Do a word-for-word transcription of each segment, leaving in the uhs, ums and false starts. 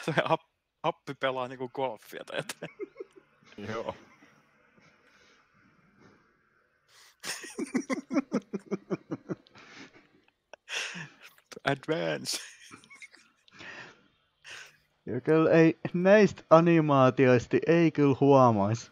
Se appi pelaa niinku golfia tai jotain. Joo. Advance. Ja kyllä ei näistä animaatioista ei kyllä huomaisi.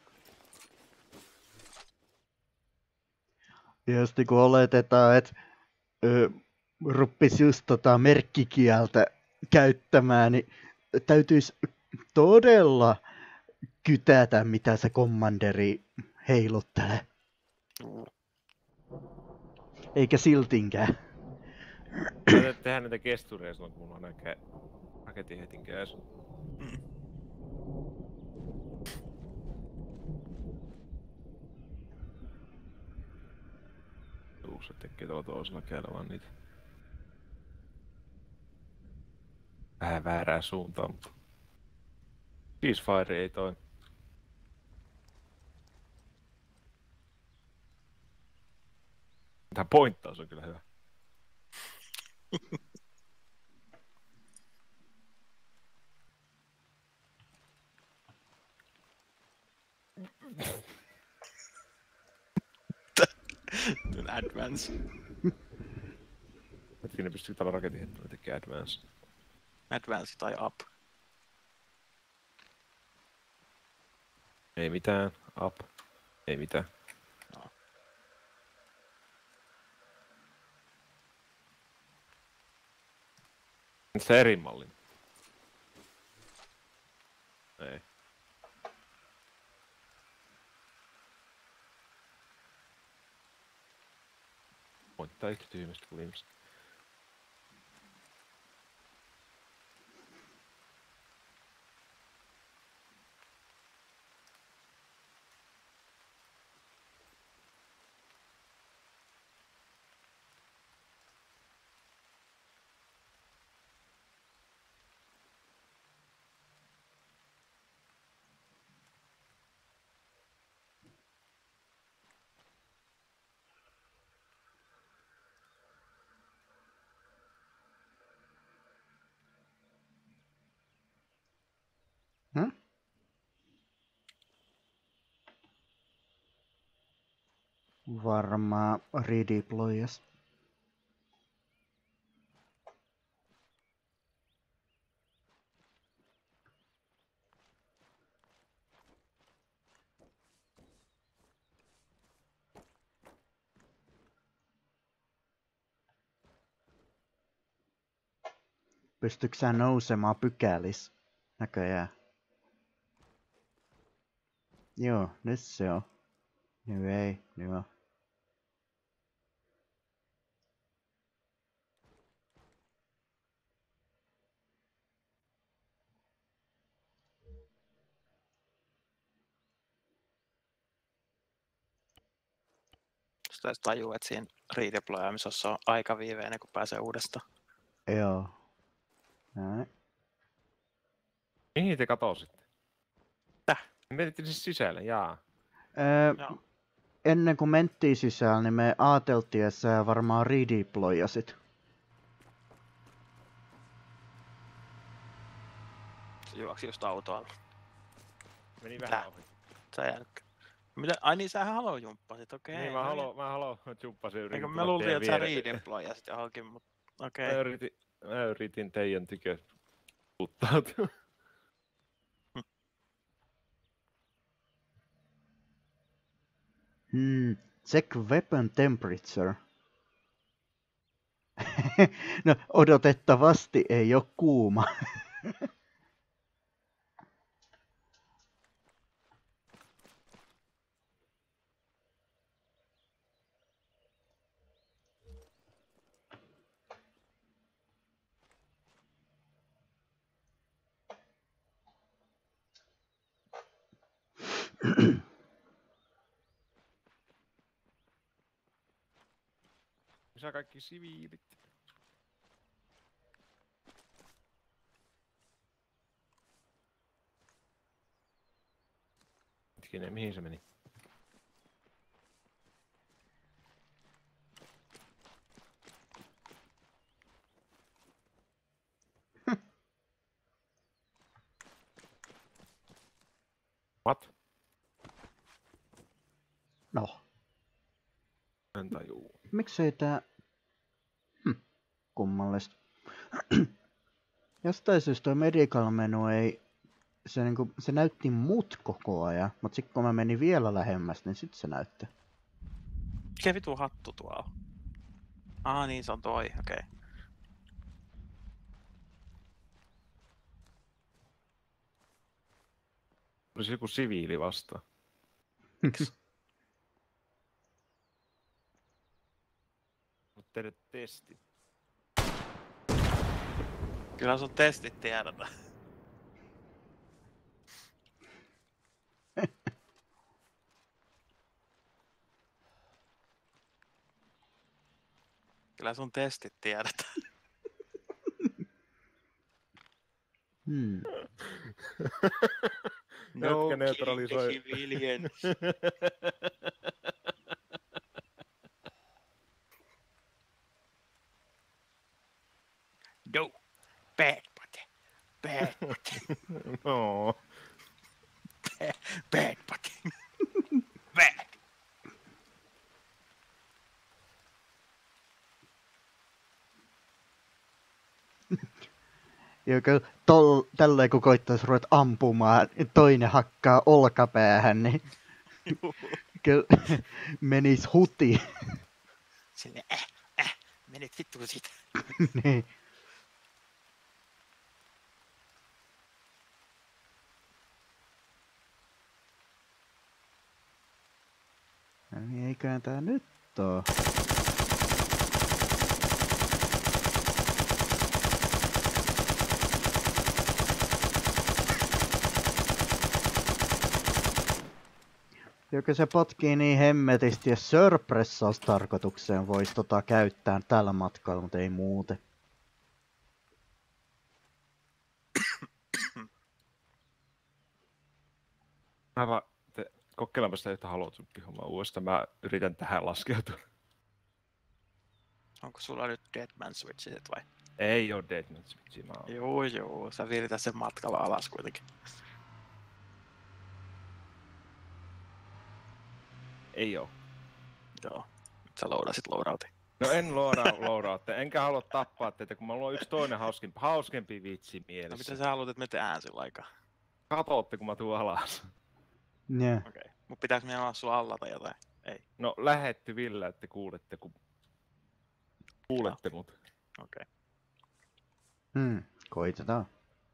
Jos kun oletetaan, että ruppis just tota merkkikieltä käyttämään, niin täytyisi todella kytätä, mitä se kommanderi heiluttelee. Eikä siltinkään. Täytyy tehdä näitä gestureja silloin, kun mulla on näkee raketin hetin käys. Mm. Se tekee tuolla toisella kädellä vaan niitä. Vähän väärää suuntaan, mutta... Ceasefire ei toimi. Tää pointtaus on kyllä hyvä. Advance. Hetkinen, pystyykö tällä raketin hetkellä tekemään advance? Advance tai up. Ei mitään. Up. Ei mitään. No. Nyt se eri malli. Ei. Pointtaa yhtä tyhmästä kuin viimeistä. Hmm? Varmaan redeployas. Pystytkö sä nousemaan pykälis? Näköjään. Joo, nyt se on. Nyt ei, nyt on. Sitä tajuu, että siinä redeployamisessa on aika viive ennen kuin pääsee uudestaan. Joo. Näin. Mihin te katositte? Täh? Menitte siis sisälle, jaa. Öö, Joo. ennen kuin mentiin sisään, niin me ajateltiin, että sä varmaan redeployasit. Se juoksi just autoalla. Meni vähän ohi. Sä jälkeen. Mitä? Ai niin, sähän halojumppasit, okei. Niin, mä haluan, mä haluan, jumppasin yritin. Eikö mä luulin, että sä redeployasit johonkin, mutta okei. Mä yritin, mä yritin teidän tykö puttautua. Hmm, check weapon temperature. No, odotettavasti ei ole kuuma. Missä kaikki siviilit? Hetkinen, mihin se meni? What? No, En tajuu. miksei tää... Hm, kummallista. Jostain syystä toi medical menu ei... Se, niinku, se näytti mut koko ajan, mut sit kun mä menin vielä lähemmäs, niin sit se näytti. Mikä vitu hattu tuolla? Ah niin, se on toi, okei. Okay. Olisi joku siviili vastaan. Mut tehdä testi. Kyllä sun testit tiedetään. Kyllä sun testit tiedetään. Hmm. No Jotka neutralisoi. civilians. No. Bad Pate. Bad Pate. No. Bad, bad Pate. Bad. Joka tol, tälleen kun koittaisi ruveta ampumaan, toinen hakkaa olkapäähän, niin kyllä menis huti. Silleen äh, äh, menet vittu siitä. Niin. No niin, eiköhän tää nyt oo. Joka se potkii niin hemmetisti ja surpressaustarkoitukseen voisi tota käyttää tällä matkalla, mutta ei muuten. Mä vaan te, kokeilemaan sitä yhtä halotuppihommaa uudestaan. Mä yritän tähän laskeutua. Onko sulla nyt Deadman Switchit vai? Ei oo Deadman Switchia. Mä oon. Joo joo, sä virität sen matkalla alas kuitenkin. Ei oo. Joo, nyt sä loudasit loadoutin. No en loadaa loadoutte, enkä halua tappaa teitä, kun mä luon yksi toinen hauskempi, hauskempi vitsi mielessä. No miten sä haluat, että me tehdään sillä aikaa? Katootte, kun mä tuun alas. Yeah. Okei, okay. Mut pitääkö meidän olla sulla alla tai jotain? Ei. No lähetty Ville, että kuulette, kun kuulette mut. Okei. Okay. Hmm, koitetaan.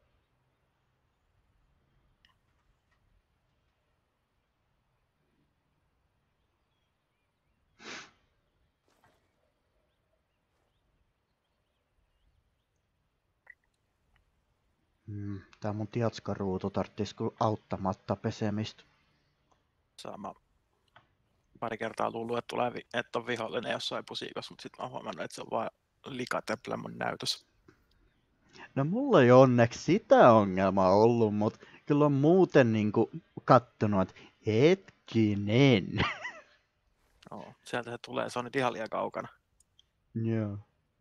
Hmm, tää mun tiatskaruutu tarttis kyllä auttamatta pesemistä. Sama. Pari kertaa luullut, että tulee vi- että on vihollinen jossain pusikossa, mutta sitten mä oon huomannut, että se on vaan likatemplä mun näytös. No mulla ei onneksi sitä ongelmaa ollut, mut kyllä on muuten niinku kattonut, että hetkinen. Joo, sieltä se tulee, se on nyt ihan liian kaukana. Joo.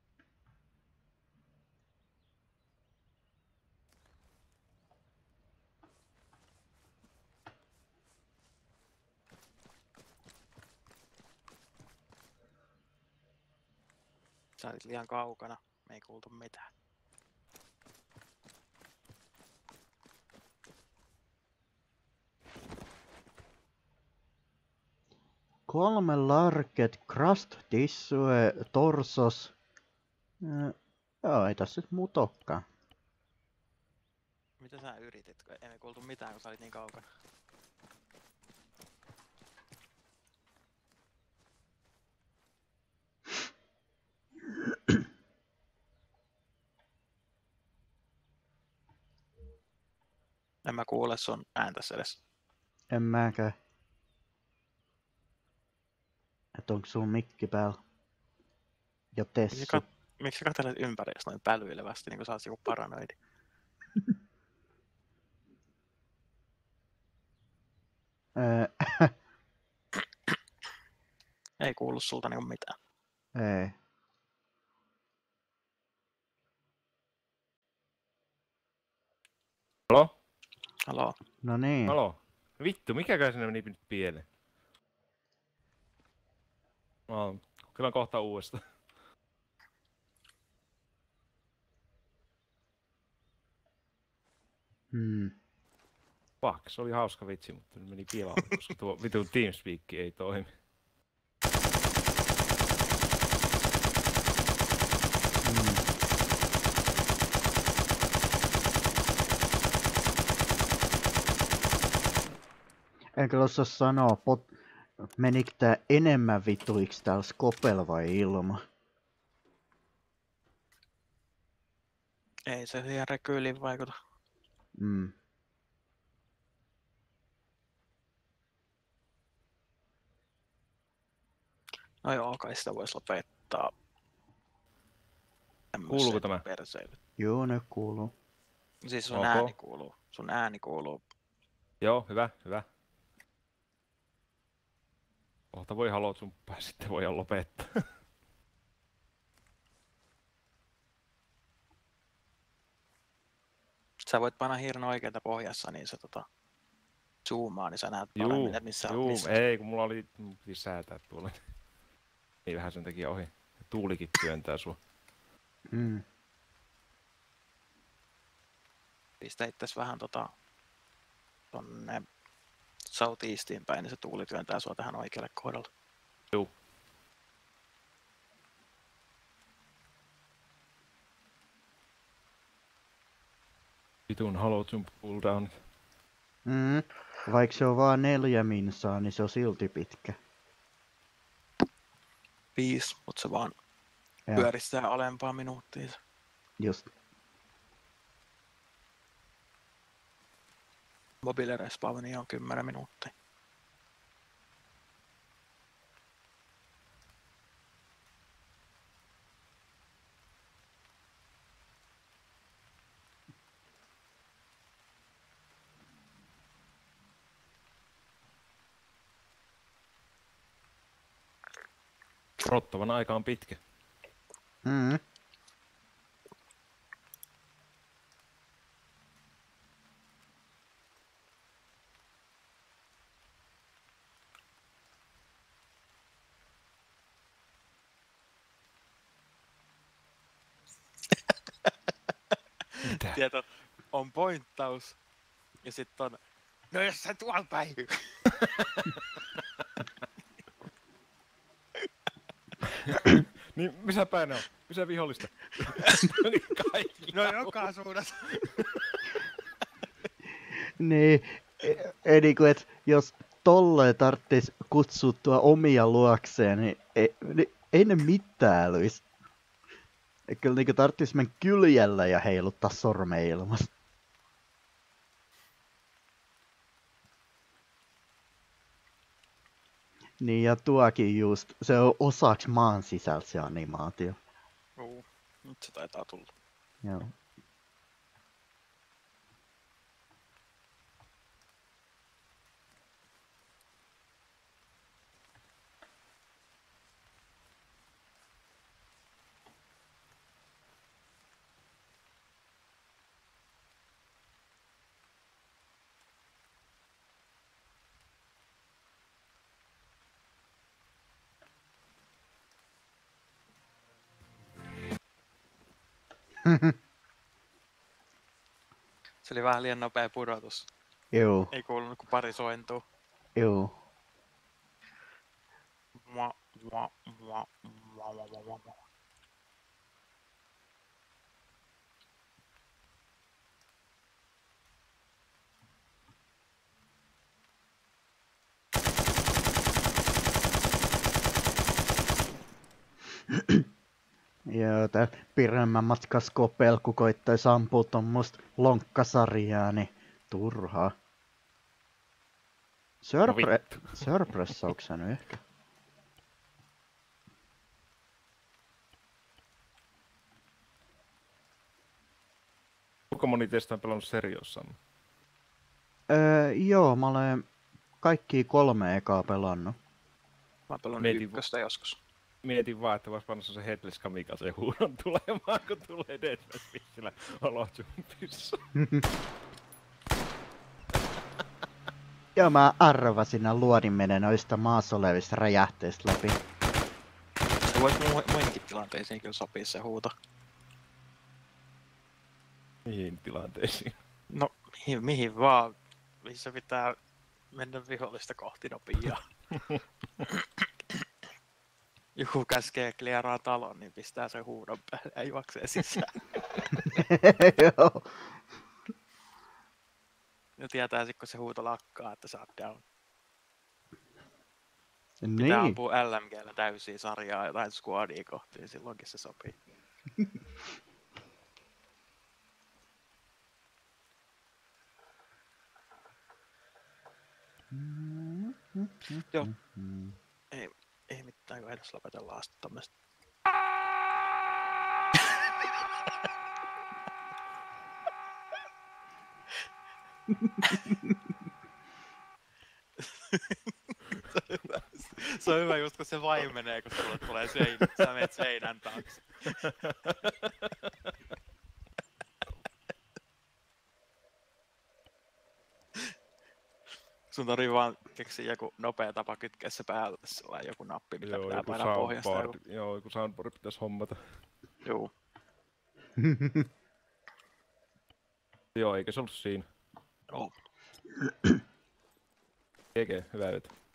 Sä olit liian kaukana, me ei kuultu mitään. Kolme larket, crust, tissue, torsos. Äh, joo, ei tässä nyt muut olekaan. Mitä sä yritit, kun ei me kuultu mitään, kun sä olit niin kaukana? En mä kuule sun ääntäs edes. En mäkään. Et onko sun mikki päällä? Ja Tessu. Miksi, kat- miksi sä katselet ympäriinsä noin pälyilevästi, niin kuin sä oot joku paranoidi? Ei kuulu sulta niinku mitään. Ei. Halo? Haloo? No niin. Halo? Vittu, mikäkään sinne meni nyt pieleen? No, kokeillaan kohta uudestaan. Hmm. Fuck, se oli hauska vitsi, mutta nyt meni pilalle, koska tuo vitun TeamSpeak ei toimi. Hmm. Eikö osaa sanoa, pot... menikö tää enemmän vituiksi täällä Skopella vai ilma? Ei se siihen rekyyliin vaikuta. Mm. No joo, kai sitä voisi lopettaa. Kuuluuko tämä? Perseillä. Joo, ne kuuluu. Siis sun Ok. ääni kuuluu. Sun ääni kuuluu. Joo, hyvä, hyvä. Kohta voi halotsumpaa ja sitten voidaan lopettaa. Sä voit panna hirn oikealta pohjassa, niin se tota, zoomaa, niin sä näet Juu, paremmin, että missä juu, missä. ei kun mulla oli, mun piti säätää tuolla. Ei vähän sen takia ohi. Tuulikin työntää sua. Mm. Pistä itses vähän tota, tonne southeastiin päin, niin se tuuli työntää sua tähän oikealle kohdalle. Juu. Vitun halotjump cooldown. Mm. Vaikka se on vaan neljä minsaa, niin se on silti pitkä. Viisi, mutta se vaan Ja, pyöristää alempaa minuuttia. just. Mobile respawni on kymmenen minuuttia. Rottavan aika on pitkä. Mm. Mitä? Tieto on pointtaus ja sitten on, no jos sä tuolla päin. Niin, missä päin ne on? Missä vihollista? Kaikki. No joka suunnassa. Niin, e- ei niinku, et jos tolleen tarttis kutsuttua omia luokseen, niin ei, niin ei ne mitään älyis. Et kyllä niinku tarttis mennä kyljällä ja heiluttaa sormea ilmassa. Niin ja tuokin just, se on osaks maan sisältä se animaatio. Juu, nyt se taitaa tulla. Joo. Se oli vähän liian nopea pudotus. Joo, Ei kuulunut kuin pari sointua. joo. Mua, mua, mua, mua, mua, mua, mua. Joo, tää pidemmän matkan Skopel, kun koittais ampua tommoista lonkkasarjaa, niin turhaa. Sörpre... Sörpressauksä nyt ehkä? Kuinka moni teistä on pelannut seriossamme? Öö, joo, mä olen kaikki kolme ekaa pelannut. Mä oon pelannut Mietin- ykköstä joskus. Mietin vaan, että vois panna se headless kamikaze huudon tulemaan, kun tulee Deadmastilla holojumpissa. Joo, mä arvasin, että luodin menee noista maassa olevista räjähteistä läpi. Se voisi mu- muihinkin tilanteisiin kyllä sopii se huuto. Mihin tilanteisiin? No, mihin, mihin vaan. Missä pitää mennä vihollista kohti nopeaa. Joku käskee klieraa talon, niin pistää sen huudon päälle ja juoksee sisään. Joo. Ja tietää sit, kun se huuto lakkaa, että sä oot down. Pitää Niin. ampua L M G:llä täysiä sarjaa jotain squadia kohti, niin silloinkin se sopii. Joo. Ei, ei mitään, kun edes lopetellaan sitten tämmöstä. Se on hyvä. Se on hyvä just kun se vaimenee, kun sulle tulee seinä. Sä menet seinän taakse. Sun tarvii vaan keksiä joku nopea tapa kytkeä se päälle, sillä joku nappi, mitä Joo, pitää joku painaa pohjasta. soundboard. Joo, joku soundboard pitäis hommata. Joo. Joo, eikä se ollut siinä. Joo. G G, hyvää yötä.